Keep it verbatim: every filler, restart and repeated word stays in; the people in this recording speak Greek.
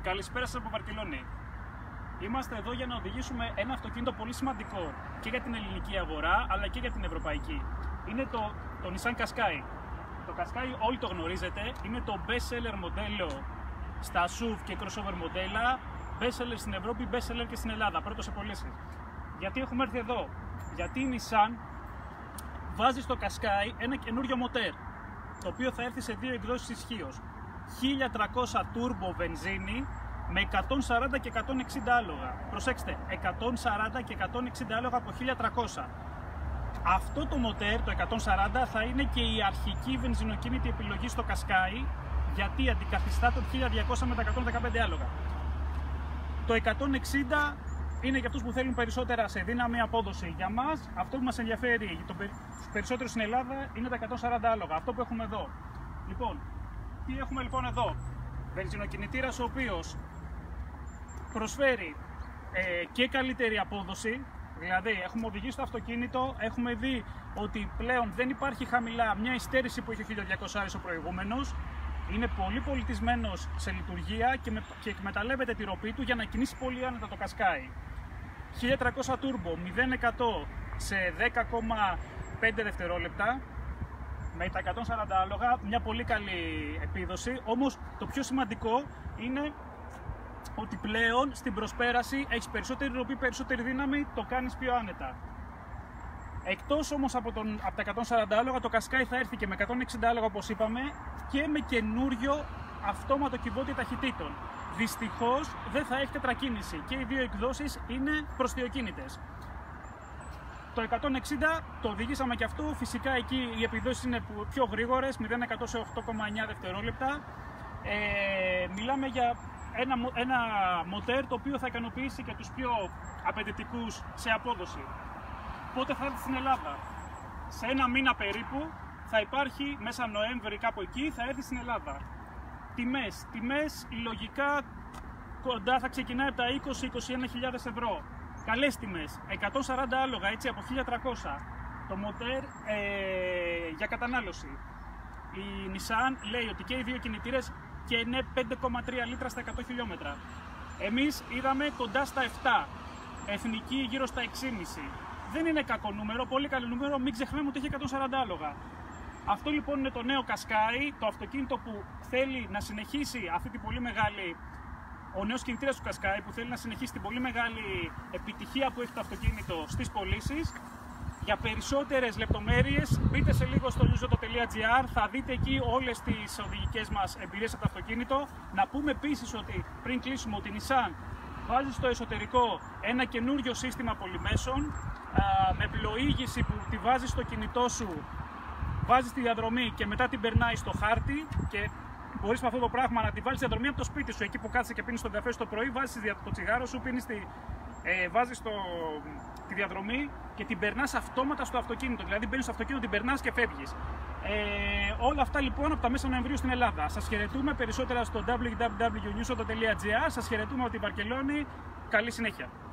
Καλησπέρα σας από Βαρκελόνη. Είμαστε εδώ για να οδηγήσουμε ένα αυτοκίνητο πολύ σημαντικό και για την ελληνική αγορά αλλά και για την ευρωπαϊκή. Είναι το, το Nissan Qashqai. Το Qashqai όλοι το γνωρίζετε, είναι το best seller μοντέλο στα ες γιου βι και crossover μοντέλα, best seller στην Ευρώπη, best seller και στην Ελλάδα, πρώτο σε πωλήσεις. Γιατί έχουμε έρθει εδώ? Γιατί η Nissan βάζει στο Qashqai ένα καινούριο μοτέρ, το οποίο θα έρθει σε δύο εκδόσεις ισχύως. χίλια τριακόσια turbo βενζίνη με εκατόν σαράντα και εκατόν εξήντα άλογα. Προσέξτε, εκατόν σαράντα και εκατόν εξήντα άλογα από χίλια τριακόσια. Αυτό το μοτέρ, το εκατόν σαράντα, θα είναι και η αρχική βενζινοκίνητη επιλογή στο Qashqai, γιατί αντικαθιστά το χίλια διακόσια με τα εκατόν δεκαπέντε άλογα. Το εκατόν εξήντα είναι για αυτούς που θέλουν περισσότερα σε δύναμη, απόδοση. Για μας, αυτό που μας ενδιαφέρει, για τους περισσότερους στην Ελλάδα, είναι τα εκατόν σαράντα άλογα, αυτό που έχουμε εδώ. Λοιπόν, τι έχουμε λοιπόν εδώ? Βενζινοκινητήρας ο οποίος προσφέρει ε, και καλύτερη απόδοση, δηλαδή έχουμε οδηγήσει το αυτοκίνητο, έχουμε δει ότι πλέον δεν υπάρχει χαμηλά μια υστέρηση που είχε ο χίλια διακόσια ο προηγούμενος, είναι πολύ πολιτισμένος σε λειτουργία και, με, και εκμεταλλεύεται τη ροπή του για να κινήσει πολύ άνετα το Qashqai. χίλια τριακόσια turbo, μηδέν εκατό σε δέκα κόμμα πέντε δευτερόλεπτα, με τα εκατόν σαράντα άλογα, μια πολύ καλή επίδοση, όμως το πιο σημαντικό είναι ότι πλέον στην προσπέραση έχεις περισσότερη ροπή, περισσότερη δύναμη, το κάνεις πιο άνετα. Εκτός όμως από, τον, από τα εκατόν σαράντα άλογα, το Qashqai θα έρθει και με εκατόν εξήντα άλογα όπως είπαμε και με καινούριο αυτόματο κυβότιο ταχυτήτων. Δυστυχώς δεν θα έχει τετρακίνηση και οι δύο εκδόσεις είναι προστιοκίνητες. Το εκατόν εξήντα το οδηγήσαμε και αυτό, φυσικά εκεί οι επιδόσεις είναι πιο γρήγορες, μηδέν εκατό σε οκτώ κόμμα εννιά δευτερόλεπτα. Ε, μιλάμε για ένα, ένα μοτέρ το οποίο θα ικανοποιήσει και τους πιο απαιτητικούς σε απόδοση. Πότε θα έρθει στην Ελλάδα? Σε ένα μήνα περίπου θα υπάρχει, μέσα Νοέμβρη κάπου εκεί, θα έρθει στην Ελλάδα. Τιμές, τιμές λογικά κοντά θα ξεκινάει από τα είκοσι με είκοσι ένα χιλιάδες ευρώ. Καλές τιμές, εκατόν σαράντα άλογα έτσι από χίλια τριακόσια, το μοτέρ ε, για κατανάλωση. Η Nissan λέει ότι και οι δύο κινητήρες και είναι πέντε κόμμα τρία λίτρα στα εκατό χιλιόμετρα. Εμείς είδαμε κοντά στα επτά, εθνική γύρω στα έξι κόμμα πέντε. Δεν είναι κακό νούμερο, πολύ καλό νούμερο, μην ξεχνάμε ότι έχει εκατόν σαράντα άλογα. Αυτό λοιπόν είναι το νέο Qashqai, το αυτοκίνητο που θέλει να συνεχίσει αυτή την πολύ μεγάλη, ο νέος κινητήρας του Qashqai που θέλει να συνεχίσει την πολύ μεγάλη επιτυχία που έχει το αυτοκίνητο στις πωλήσεις. Για περισσότερες λεπτομέρειες μπείτε σε λίγο στο newsauto τελεία gr, θα δείτε εκεί όλες τις οδηγικές μας εμπειρίες από το αυτοκίνητο. Να πούμε επίσης ότι πριν κλείσουμε ότι η Nissan βάζει στο εσωτερικό ένα καινούριο σύστημα πολυμέσων α, με πλοήγηση που τη βάζει στο κινητό σου, βάζεις τη διαδρομή και μετά την περνάει στο χάρτη και μπορείς με αυτό το πράγμα να τη βάλεις στη διαδρομή από το σπίτι σου, εκεί που κάτσε και πίνεις τον καφέ σου το πρωί, βάζεις το τσιγάρο σου, πίνεις τη, ε, βάζεις το, τη διαδρομή και την περνάς αυτόματα στο αυτοκίνητο, δηλαδή μπαίνεις στο αυτοκίνητο, την περνάς και φεύγεις. Ε, όλα αυτά λοιπόν από τα μέσα Νοεμβρίου στην Ελλάδα. Σας χαιρετούμε, περισσότερα στο double-u double-u double-u τελεία newsauto τελεία gr, σας χαιρετούμε από τη Βαρκελόνη, καλή συνέχεια.